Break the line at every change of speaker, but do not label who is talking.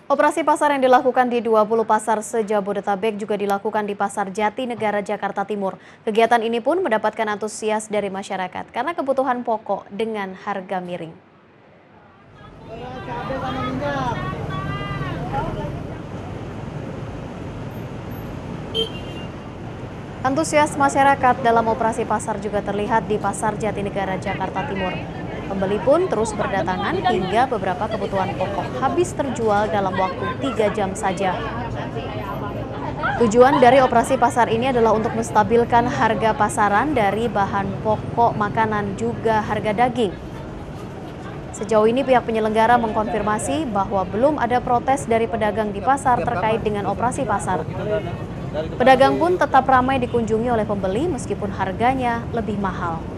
Operasi pasar yang dilakukan di 20 pasar se-Jabodetabek juga dilakukan di Pasar Jatinegara, Jakarta Timur. Kegiatan ini pun mendapatkan antusias dari masyarakat karena kebutuhan pokok dengan harga miring. Antusias masyarakat dalam operasi pasar juga terlihat di Pasar Jatinegara, Jakarta Timur. Pembeli pun terus berdatangan hingga beberapa kebutuhan pokok habis terjual dalam waktu 3 jam saja. Tujuan dari operasi pasar ini adalah untuk menstabilkan harga pasaran dari bahan pokok makanan juga harga daging. Sejauh ini pihak penyelenggara mengkonfirmasi bahwa belum ada protes dari pedagang di pasar terkait dengan operasi pasar. Pedagang pun tetap ramai dikunjungi oleh pembeli meskipun harganya lebih mahal.